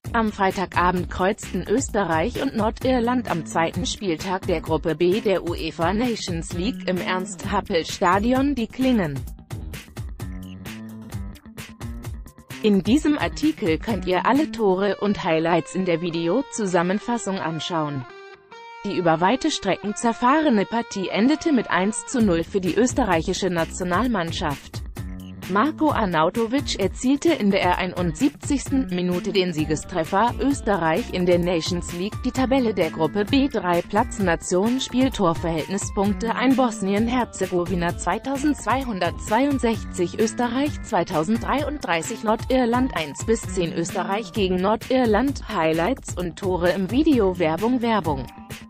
Am Freitagabend kreuzten Österreich und Nordirland am zweiten Spieltag der Gruppe B der UEFA Nations League im Ernst-Happel-Stadion die Klingen. In diesem Artikel könnt ihr alle Tore und Highlights in der Video-Zusammenfassung anschauen. Die über weite Strecken zerfahrene Partie endete mit 1:0 für die österreichische Nationalmannschaft. Marko Arnautovic erzielte in der 71. Minute den Siegestreffer. Österreich in der Nations League. Die Tabelle der Gruppe B. 3 Platz Nation Spieltorverhältnispunkte 1 Bosnien-Herzegowina 2262 Österreich 2033 Nordirland 1-10 Österreich gegen Nordirland. Highlights und Tore im Video. Werbung